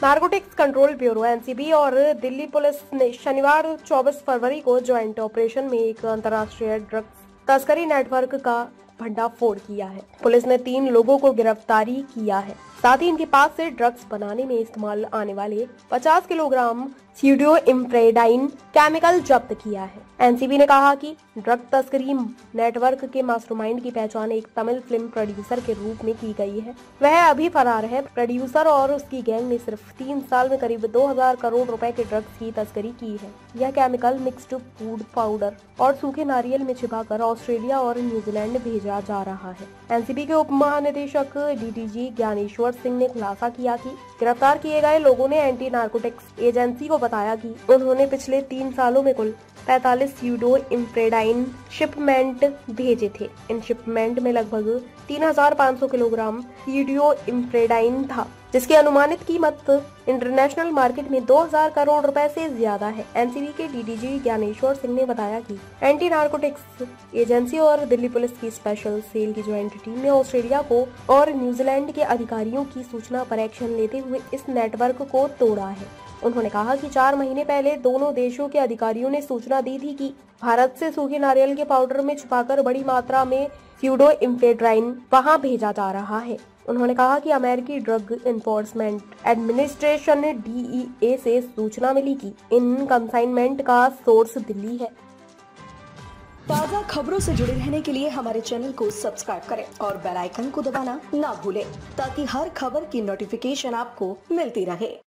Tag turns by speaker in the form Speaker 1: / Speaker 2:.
Speaker 1: Narcotics control bureau NCB और Delhi police ने शनिवार 24 फरवरी को ज्वाइंट ऑपरेशन में एक अंतर्राष्ट्रीय ड्रग्स तस्करी नेटवर्क का भंडाफोड़ किया है। पुलिस ने 3 लोगों को गिरफ्तारी किया है। साथ ही इनके पास से ड्रग्स बनाने में इस्तेमाल आने वाले 50 किलोग्राम स्यूडोइम्प्रेडाइन केमिकल जब्त किया है। एनसीबी ने कहा कि ड्रग तस्करी नेटवर्क के मास्टरमाइंड की पहचान एक तमिल फिल्म प्रोड्यूसर के रूप में की गई है। वह अभी फरार है। प्रोड्यूसर और उसकी गैंग ने सिर्फ 3 साल में करीब 2000 करोड़ रुपए के ड्रग्स की तस्करी की है। यह केमिकल मिक्स्ड फूड पाउडर और सूखे नारियल में छिपाकर ऑस्ट्रेलिया और न्यूजीलैंड भेजा जा रहा है। एनसीबी के उप महानिदेशक डीडीजी ज्ञानेश्वर सिंह ने खुलासा किया कि गिरफ्तार किए गए लोगों ने एंटी नारकोटिक्स एजेंसी को बताया कि उन्होंने पिछले 3 सालों में कुल 45 स्यूडोइम्प्रेडाइन शिपमेंट भेजे थे। इन शिपमेंट में लगभग 3500 किलोग्राम स्यूडोइम्प्रेडाइन था, जिसकी अनुमानित कीमत इंटरनेशनल मार्केट में 2000 करोड़ रुपए से ज्यादा है। एनसीबी के डीडीजी ज्ञानेश्वर सिंह ने बताया कि एंटी नारकोटिक्स एजेंसी और दिल्ली पुलिस की स्पेशल सेल की ज्वाइंट टीम ने ऑस्ट्रेलिया को और न्यूजीलैंड के अधिकारियों की सूचना पर एक्शन लेते हुए इस नेटवर्क को तोड़ा है। उन्होंने कहा कि 4 महीने पहले दोनों देशों के अधिकारियों ने सूचना दी थी कि भारत से सूखे नारियल के पाउडर में छुपाकर बड़ी मात्रा में स्यूडोइम्प्रेडाइन वहां भेजा जा रहा है। उन्होंने कहा कि अमेरिकी ड्रग एनफोर्समेंट एडमिनिस्ट्रेशन DEA से सूचना मिली कि इन कंसाइनमेंट का सोर्स दिल्ली है।
Speaker 2: ताज़ा खबरों से जुड़े रहने के लिए हमारे चैनल को सब्सक्राइब करें और बेल आइकन को दबाना ना भूलें, ताकि हर खबर की नोटिफिकेशन आपको मिलती रहे।